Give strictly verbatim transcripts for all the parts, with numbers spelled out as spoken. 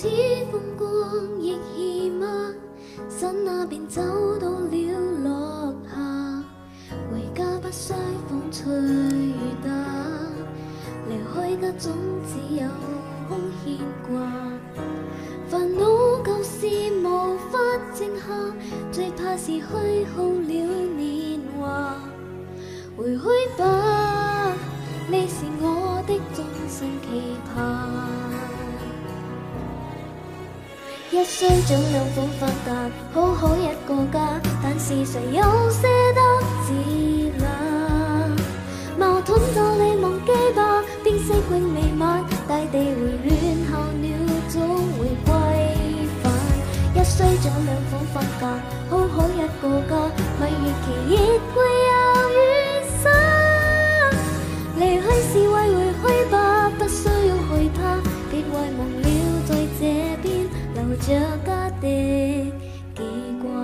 此風光亦易嗎？剎那便走到了落下，回家不需風吹雨打，離開家總只有空牽掛。煩惱舊事無法靜下，最怕是虛耗了年華。回去吧，你是我的終身期盼。一歲長兩房發達，好好一個家，但是誰又捨得自立？矛盾就你忘記吧，邊色永未晚，大地回暖候鳥總會歸返。一歲長兩房發達，好好一個家，蜜月期亦會有雨灑。離去是為回去吧，不需要害怕，別遺忘了在這邊留着家的記掛。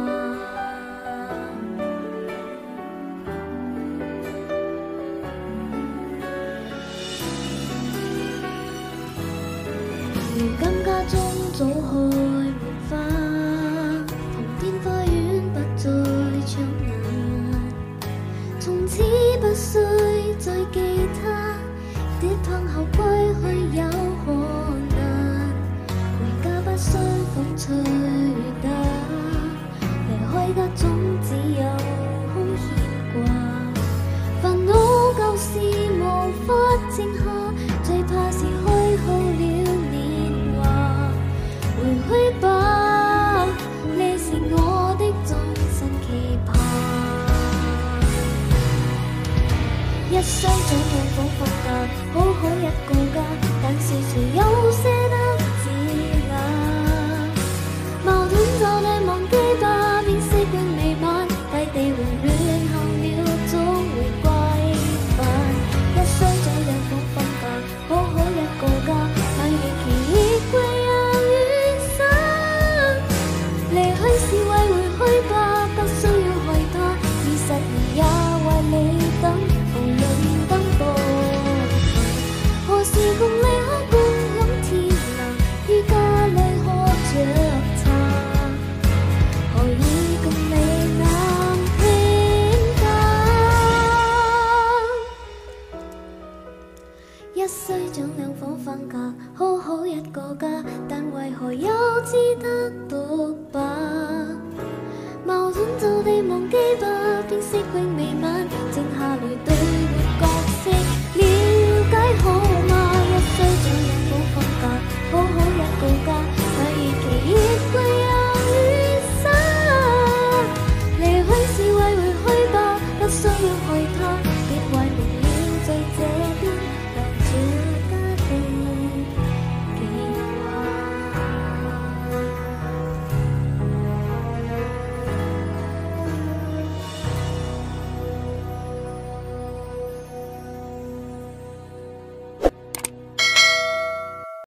如今家中早開門花，旁邊花園不再搶眼，從此不需再記他，跌碰後歸去有可難，回家不需風吹雨打，離開家總只有空牽掛。煩惱舊事無法靜下，最怕是虛耗了年華。回去吧，你是我的終身期盼。一雙掌兩房發達，好好一個家，但是誰又捨得自立？矛盾就你忘記吧，邊色永未晚，大地回暖候鳥總會歸返。一雙掌兩房發達，好好一個家，蜜月期亦會有雨灑。離去是為回去吧，不需要害怕，二十年也為你等，無論燈火何時共你可共飲天藍，於家裏喝着茶，何以共你南傾家？一歲長兩房分隔，好好一個家，但為何又只得獨白？矛盾就地忘記吧，邊色永未